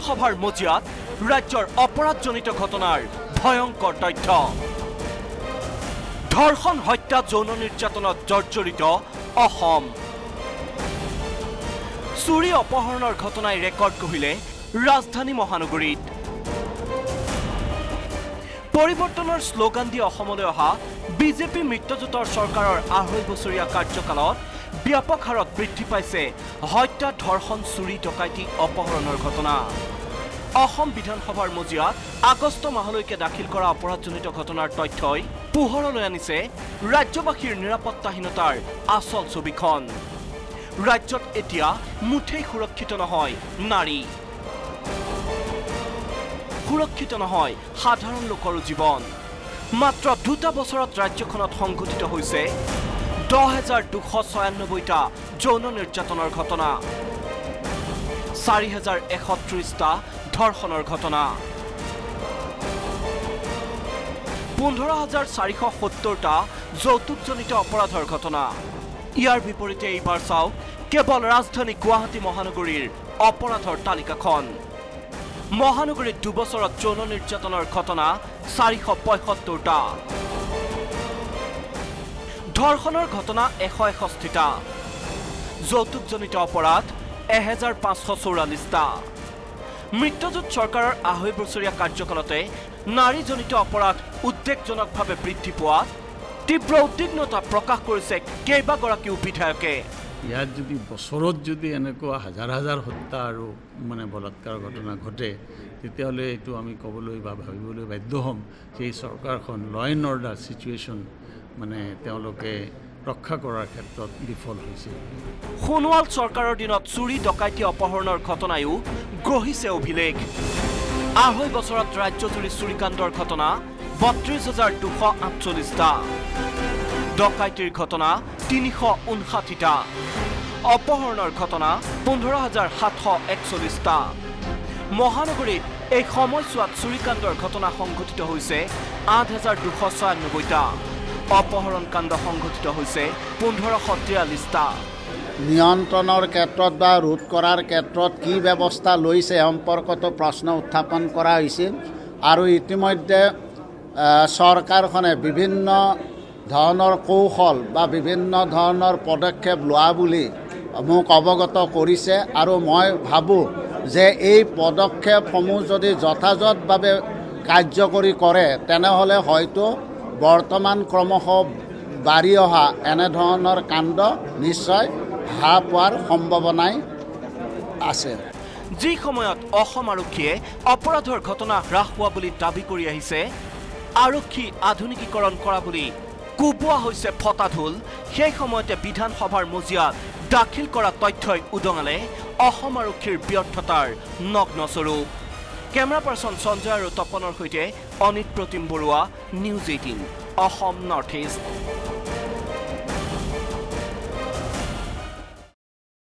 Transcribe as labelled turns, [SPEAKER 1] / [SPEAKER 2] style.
[SPEAKER 1] বিধানসভাৰ মজিয়াত ৰাজ্যৰ অপৰাধজনিত ঘটনাৰ ভয়ংকৰ তথ্য ধৰ্ষণ হত্যা যৌন নিৰ্যাতনত জৰ্জৰিত অসম চুৰি অপহৰণৰ ঘটনাই ৰেকৰ্ড গঢ়িলে ৰাজধানী মহানগৰীত পৰিৱৰ্তনৰ শ্লোগান দি অসমলৈ অহা বিজেপি মিত্ৰজোঁটৰ চৰকাৰৰ ২.৫ বছৰীয়া কাৰ্যকালত ব্যাপক হাৰত বৃদ্ধি পাইছে হত্যা ধৰ্ষণ চুৰি ডকাইতি অপহৰণৰ ঘটনা অসম বিধানসভাৰ মজিয়াত আগষ্ট মাহলৈকে দাখিল কৰা অপৰাধজনিত ঘটনাৰ তথ্যই পোহৰলৈ আনিছে ৰাজ্যবাসীৰ নিৰাপত্তাহীনতাৰ আচল ছবিখন ৰাজ্যত এতিয়া মুঠেই সুৰক্ষিত নহয় নাৰী সুৰক্ষিত নহয় সাধাৰণ লোকৰ জীৱন মাত্ৰ ২টা বছৰত ৰাজ্যখনত সংঘটিত হৈছে ১০,২৯৬টা যৌন নিৰ্যাতনৰ ঘটনা ৪,১৩০টা ধৰ্ষণৰ ঘটনা ১৫,৪৭০টা যৌতুকজনিত অপৰাধৰ ঘটনা ইয়াৰ বিপৰীতে এইবাৰ চাওক কেৱল ৰাজধানী গুৱাহাটী মহানগৰীৰ অপৰাধৰ তালিকাখন মহানগৰীত ২ বছৰত যৌন নিৰ্যাতনৰ ঘটনা ৪৭৫টা ধৰ্ষণৰ ঘটনা ১৬১টা যৌতুকজনিত অপৰাধ ১৫৪৪টা মিত্ৰজোঁট চৰকাৰৰ ২.৫ বছৰীয়া কাৰ্যকালতে নাৰীজনিত অপৰাধ উদ্বেগজনকভাৱে বৃদ্ধি পোৱাত তীব্ৰ উদ্বিগ্নতা প্ৰকাশ কৰিছে কেইবাগৰাকীও বিধায়কে
[SPEAKER 2] ইয়াত যদি বছৰত যদি এনেকুৱা হাজাৰ হাজাৰ হত্যা আৰু মানে বলাৎকাৰ ঘটনা ঘটে তেতিয়াহ'লে এইটো আমি ক'বলৈ বা ভাবিবলৈ বাধ্য হ'ম যে এই চৰকাৰখন ল এণ্ড অৰ্ডাৰ চিটুৱেশ্যন মানে তেওঁলোকে ৰক্ষা কৰাৰ ক্ষেত্ৰত বিফল হৈছে
[SPEAKER 1] সোণোৱাল চৰকাৰৰ দিনত চুৰি ডকাইতি অপহৰণৰ ঘটনায়ো গ্ৰহিছে অভিলেখ ২.৫ বছৰত ৰাজ্যজুৰি চুৰিকাণ্ডৰ ঘটনা ৩২,২৪৮টা ডকাইতিৰ ঘটনা ৩৫৯টা অপহৰণৰ ঘটনা ১৫,৭৪১টা মহানগৰীত এই সময়ছোৱাত চুৰিকাণ্ডৰ ঘটনা সংঘটিত হৈছে ৮,২৯৬টা অপহৰণ কাণ্ড সংঘটিত হৈছে ১৫৪৩টা
[SPEAKER 3] নিয়ন্ত্ৰণৰ ক্ষেত্ৰত বা ৰোধ কৰাৰ ক্ষেত্ৰত কি ব্যৱস্থা লৈছে সম্পৰ্কতো প্ৰশ্ন উত্থাপন কৰা হৈছিল আৰু ইতিমধ্যে চৰকাৰখনে বিভিন্ন ধৰণৰ কৌশল বা বিভিন্ন ধৰণৰ পদক্ষেপ লোৱা বুলি মোক অৱগত কৰিছে আৰু মই ভাবোঁ যে এই পদক্ষেপসমূহ যদি যথাযথভাৱে কাৰ্যকৰী কৰে তেনেহ'লে হয়তো বৰ্তমান ক্ৰমশ বাঢ়ি অহা এনেধৰণৰ কাণ্ড নিশ্চয় হ্ৰাস পোৱাৰ সম্ভাৱনাই আছে
[SPEAKER 1] যি সময়ত অসম আৰক্ষীয়ে অপৰাধৰ ঘটনা হ্ৰাস হোৱা বুলি দাবী কৰি আহিছে আৰক্ষী আধুনিকীকৰণ কৰা বুলি কোবোৱা হৈছে ফটাঢোল সেই সময়তে বিধানসভাৰ মজিয়াত দাখিল কৰা তথ্যই উদঙালে অসম আৰক্ষীৰ ব্যৰ্থতাৰ নগ্ন স্বৰূপ কেমেৰা পাৰ্চন সঞ্জয় আৰু তপনৰ সৈতে Anit Pratim Baruah news 18 Assam north east